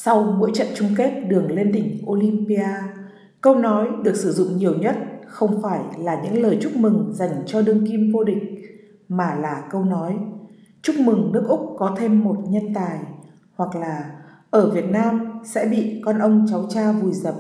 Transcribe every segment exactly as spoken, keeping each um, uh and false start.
Sau mỗi trận chung kết đường lên đỉnh Olympia, câu nói được sử dụng nhiều nhất không phải là những lời chúc mừng dành cho đương kim vô địch, mà là câu nói chúc mừng nước Úc có thêm một nhân tài, hoặc là ở Việt Nam sẽ bị con ông cháu cha vùi dập.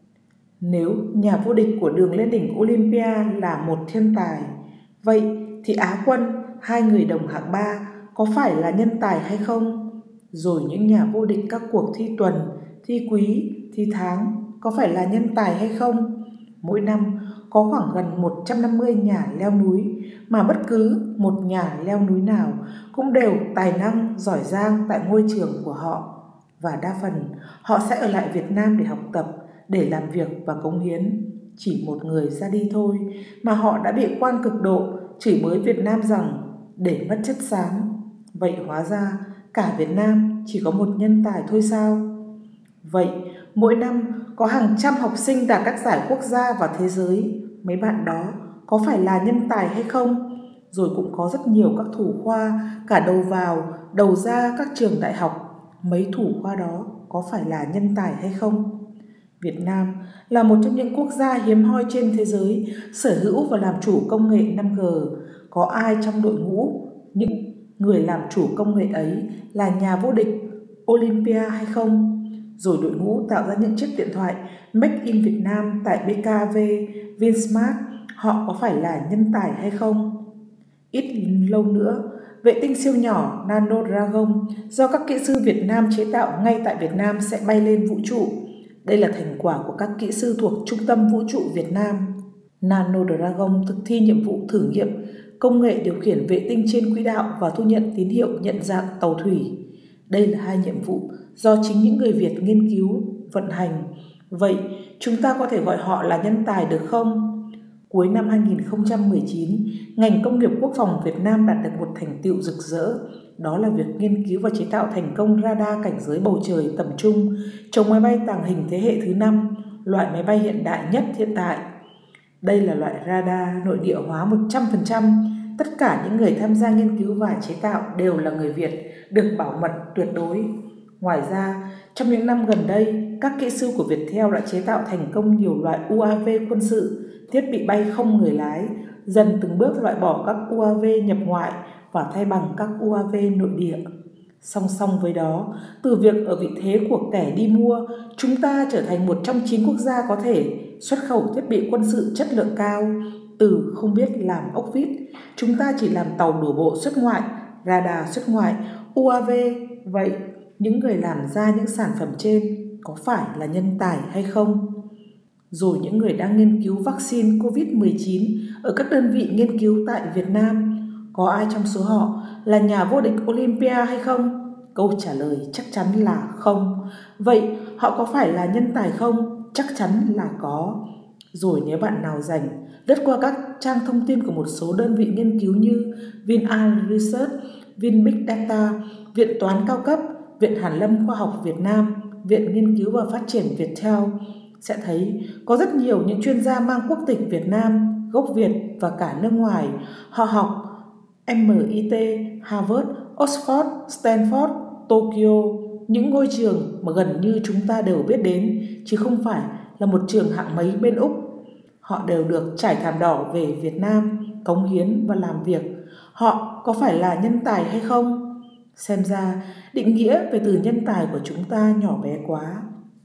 Nếu nhà vô địch của đường lên đỉnh Olympia là một thiên tài, vậy thì Á quân, hai người đồng hạng ba có phải là nhân tài hay không? Rồi những nhà vô địch các cuộc thi tuần, thi quý, thi tháng có phải là nhân tài hay không? Mỗi năm có khoảng gần một trăm năm mươi nhà leo núi, mà bất cứ một nhà leo núi nào cũng đều tài năng, giỏi giang tại ngôi trường của họ. Và đa phần họ sẽ ở lại Việt Nam để học tập, để làm việc và cống hiến. Chỉ một người ra đi thôi mà họ đã bị quan cực độ chửi bới Việt Nam rằng để mất chất xám. Vậy hóa ra cả Việt Nam chỉ có một nhân tài thôi sao? Vậy mỗi năm có hàng trăm học sinh đạt các giải quốc gia và thế giới, mấy bạn đó có phải là nhân tài hay không? Rồi cũng có rất nhiều các thủ khoa, cả đầu vào, đầu ra các trường đại học. Mấy thủ khoa đó có phải là nhân tài hay không? Việt Nam là một trong những quốc gia hiếm hoi trên thế giới sở hữu và làm chủ công nghệ năm G. Có ai trong đội ngũ những người làm chủ công nghệ ấy là nhà vô địch Olympia hay không? Rồi đội ngũ tạo ra những chiếc điện thoại Make in Việt Nam tại bê ca vê, Vinsmart, họ có phải là nhân tài hay không? Ít lâu nữa, vệ tinh siêu nhỏ Nano Dragon do các kỹ sư Việt Nam chế tạo ngay tại Việt Nam sẽ bay lên vũ trụ. Đây là thành quả của các kỹ sư thuộc Trung tâm Vũ trụ Việt Nam. Nano Dragon thực thi nhiệm vụ thử nghiệm công nghệ điều khiển vệ tinh trên quỹ đạo và thu nhận tín hiệu nhận dạng tàu thủy. Đây là hai nhiệm vụ do chính những người Việt nghiên cứu, vận hành. Vậy chúng ta có thể gọi họ là nhân tài được không? Cuối năm hai nghìn không trăm mười chín, ngành công nghiệp quốc phòng Việt Nam đạt được một thành tựu rực rỡ. Đó là việc nghiên cứu và chế tạo thành công radar cảnh giới bầu trời tầm trung, chống máy bay tàng hình thế hệ thứ năm, loại máy bay hiện đại nhất hiện tại. Đây là loại radar nội địa hóa một trăm phần trăm. Tất cả những người tham gia nghiên cứu và chế tạo đều là người Việt, được bảo mật tuyệt đối. Ngoài ra, trong những năm gần đây, các kỹ sư của Viettel đã chế tạo thành công nhiều loại u a vê quân sự, thiết bị bay không người lái, dần từng bước loại bỏ các u a vê nhập ngoại và thay bằng các u a vê nội địa. Song song với đó, từ việc ở vị thế của kẻ đi mua, chúng ta trở thành một trong chín quốc gia có thể xuất khẩu thiết bị quân sự chất lượng cao. Từ không biết làm ốc vít, chúng ta chỉ làm tàu đổ bộ xuất ngoại, radar xuất ngoại, u a vê. Vậy những người làm ra những sản phẩm trên có phải là nhân tài hay không? Rồi những người đang nghiên cứu vaccine covid mười chín ở các đơn vị nghiên cứu tại Việt Nam, có ai trong số họ là nhà vô địch Olympia hay không? Câu trả lời chắc chắn là không. Vậy họ có phải là nhân tài không? Chắc chắn là có. Rồi nếu bạn nào rảnh, lướt qua các trang thông tin của một số đơn vị nghiên cứu như VinAI Research, Vin Big Data, Viện Toán Cao cấp, Viện Hàn lâm Khoa học Việt Nam, Viện Nghiên cứu và Phát triển Viettel, sẽ thấy có rất nhiều những chuyên gia mang quốc tịch Việt Nam, gốc Việt và cả nước ngoài. Họ học em i tê, Harvard, Oxford, Stanford, Tokyo, những ngôi trường mà gần như chúng ta đều biết đến, chứ không phải là một trường hạng mấy bên Úc. Họ đều được trải thảm đỏ về Việt Nam, cống hiến và làm việc. Họ có phải là nhân tài hay không? Xem ra, định nghĩa về từ nhân tài của chúng ta nhỏ bé quá.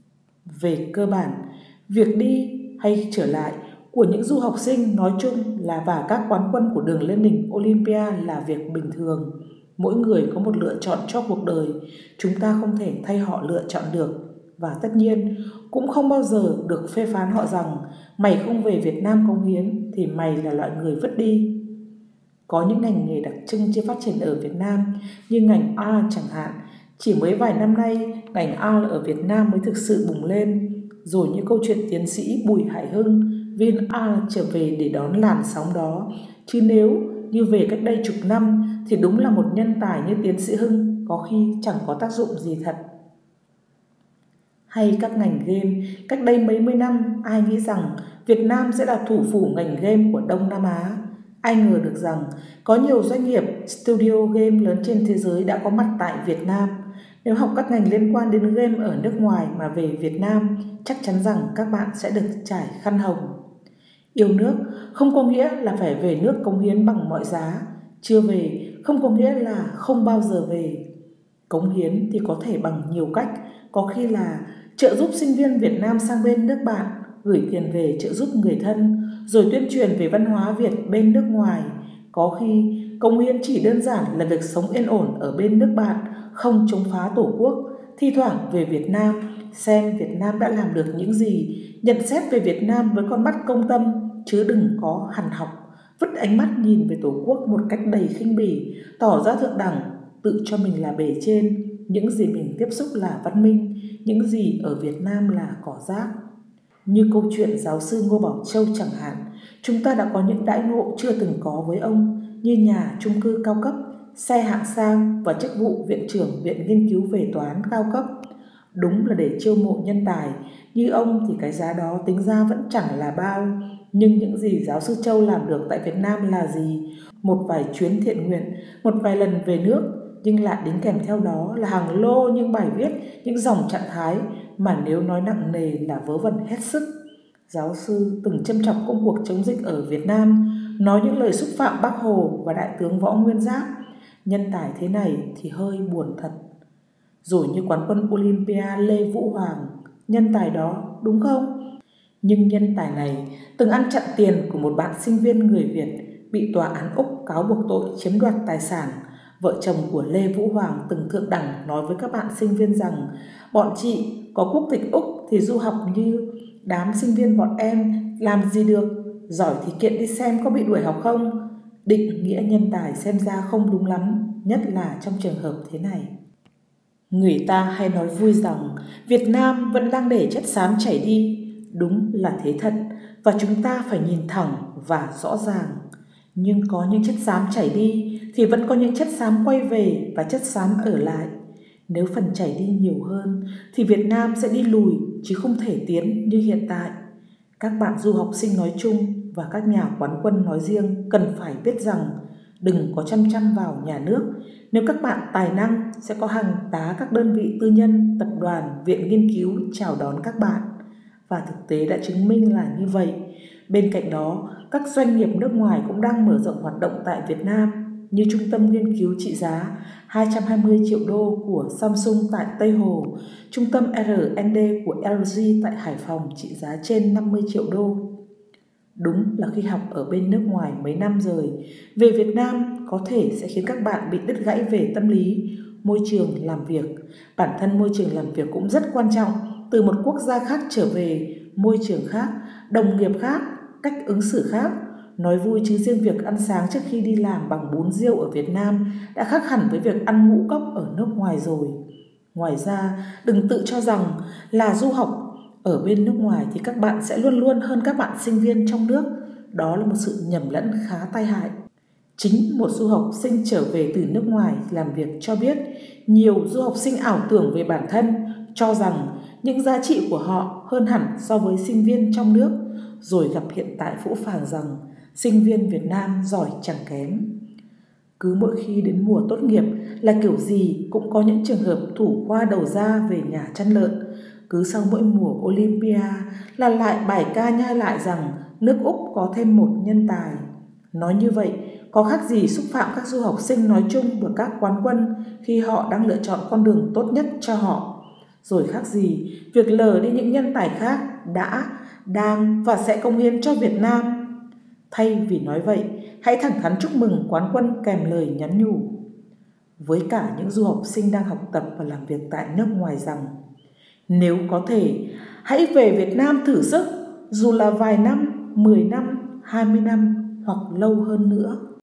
Về cơ bản, việc đi hay trở lại của những du học sinh nói chung là và các quán quân của đường lên đỉnh Olympia là việc bình thường. Mỗi người có một lựa chọn cho cuộc đời, chúng ta không thể thay họ lựa chọn được. Và tất nhiên, cũng không bao giờ được phê phán họ rằng mày không về Việt Nam cống hiến thì mày là loại người vứt đi. Có những ngành nghề đặc trưng chưa phát triển ở Việt Nam như ngành art chẳng hạn. Chỉ mới vài năm nay, ngành art ở Việt Nam mới thực sự bùng lên. Rồi như câu chuyện tiến sĩ Bùi Hải Hưng, VinArt trở về để đón làn sóng đó. Chứ nếu như về cách đây chục năm thì đúng là một nhân tài như tiến sĩ Hưng có khi chẳng có tác dụng gì thật. Hay các ngành game, cách đây mấy mươi năm ai nghĩ rằng Việt Nam sẽ là thủ phủ ngành game của Đông Nam Á. Ai ngờ được rằng có nhiều doanh nghiệp studio game lớn trên thế giới đã có mặt tại Việt Nam. Nếu học các ngành liên quan đến game ở nước ngoài mà về Việt Nam, chắc chắn rằng các bạn sẽ được trải khăn hồng. Yêu nước không có nghĩa là phải về nước cống hiến bằng mọi giá. Chưa về không có nghĩa là không bao giờ về. Cống hiến thì có thể bằng nhiều cách, có khi là trợ giúp sinh viên Việt Nam sang bên nước bạn, gửi tiền về trợ giúp người thân, rồi tuyên truyền về văn hóa Việt bên nước ngoài. Có khi cống hiến chỉ đơn giản là việc sống yên ổn ở bên nước bạn, không chống phá tổ quốc, thi thoảng về Việt Nam, xem Việt Nam đã làm được những gì, nhận xét về Việt Nam với con mắt công tâm, chứ đừng có hằn học, vứt ánh mắt nhìn về tổ quốc một cách đầy khinh bỉ, tỏ ra thượng đẳng, tự cho mình là bề trên, những gì mình tiếp xúc là văn minh, những gì ở Việt Nam là cỏ rác. Như câu chuyện giáo sư Ngô Bảo Châu chẳng hạn, chúng ta đã có những đãi ngộ chưa từng có với ông, như nhà chung cư cao cấp, xe hạng sang và chức vụ viện trưởng Viện Nghiên cứu về Toán cao cấp. Đúng là để chiêu mộ nhân tài như ông thì cái giá đó tính ra vẫn chẳng là bao. Nhưng những gì giáo sư Châu làm được tại Việt Nam là gì? Một vài chuyến thiện nguyện, một vài lần về nước, nhưng lại đính kèm theo đó là hàng lô những bài viết, những dòng trạng thái mà nếu nói nặng nề là vớ vẩn hết sức. Giáo sư từng châm chọc công cuộc chống dịch ở Việt Nam, nói những lời xúc phạm Bác Hồ và Đại tướng Võ Nguyên Giáp. Nhân tài thế này thì hơi buồn thật. Rồi như quán quân Olympia Lê Vũ Hoàng, nhân tài đó đúng không? Nhưng nhân tài này từng ăn chặn tiền của một bạn sinh viên người Việt bị tòa án Úc cáo buộc tội chiếm đoạt tài sản. Vợ chồng của Lê Vũ Hoàng từng thượng đẳng nói với các bạn sinh viên rằng bọn chị có quốc tịch Úc thì du học như đám sinh viên bọn em làm gì được, giỏi thì kiện đi xem có bị đuổi học không. Định nghĩa nhân tài xem ra không đúng lắm, nhất là trong trường hợp thế này. Người ta hay nói vui rằng Việt Nam vẫn đang để chất xám chảy đi. Đúng là thế thật, và chúng ta phải nhìn thẳng và rõ ràng. Nhưng có những chất xám chảy đi thì vẫn có những chất xám quay về và chất xám ở lại. Nếu phần chảy đi nhiều hơn thì Việt Nam sẽ đi lùi chứ không thể tiến như hiện tại. Các bạn du học sinh nói chung và các nhà quán quân nói riêng cần phải biết rằng đừng có chăm chăm vào nhà nước. Nếu các bạn tài năng sẽ có hàng tá các đơn vị tư nhân, tập đoàn, viện nghiên cứu chào đón các bạn. Và thực tế đã chứng minh là như vậy. Bên cạnh đó, các doanh nghiệp nước ngoài cũng đang mở rộng hoạt động tại Việt Nam, như trung tâm nghiên cứu trị giá hai trăm hai mươi triệu đô của Samsung tại Tây Hồ, trung tâm R and D của L G tại Hải Phòng trị giá trên năm mươi triệu đô. Đúng là khi học ở bên nước ngoài mấy năm rồi, về Việt Nam có thể sẽ khiến các bạn bị đứt gãy về tâm lý, môi trường làm việc. Bản thân môi trường làm việc cũng rất quan trọng, từ một quốc gia khác trở về, môi trường khác, đồng nghiệp khác, cách ứng xử khác. Nói vui chứ riêng việc ăn sáng trước khi đi làm bằng bún riêu ở Việt Nam đã khác hẳn với việc ăn ngũ cốc ở nước ngoài rồi. Ngoài ra, đừng tự cho rằng là du học ở bên nước ngoài thì các bạn sẽ luôn luôn hơn các bạn sinh viên trong nước. Đó là một sự nhầm lẫn khá tai hại. Chính một du học sinh trở về từ nước ngoài làm việc cho biết, nhiều du học sinh ảo tưởng về bản thân, cho rằng những giá trị của họ hơn hẳn so với sinh viên trong nước, rồi gặp hiện tại phũ phàng rằng sinh viên Việt Nam giỏi chẳng kém. Cứ mỗi khi đến mùa tốt nghiệp là kiểu gì cũng có những trường hợp thủ khoa đầu ra về nhà chăn lợn. Cứ sau mỗi mùa Olympia là lại bài ca nhai lại rằng nước Úc có thêm một nhân tài. Nói như vậy có khác gì xúc phạm các du học sinh nói chung và các quán quân khi họ đang lựa chọn con đường tốt nhất cho họ. Rồi khác gì việc lờ đi những nhân tài khác đã, đang và sẽ cống hiến cho Việt Nam. Thay vì nói vậy, hãy thẳng thắn chúc mừng quán quân kèm lời nhắn nhủ với cả những du học sinh đang học tập và làm việc tại nước ngoài rằng nếu có thể, hãy về Việt Nam thử sức, dù là vài năm, mười năm, hai mươi năm hoặc lâu hơn nữa.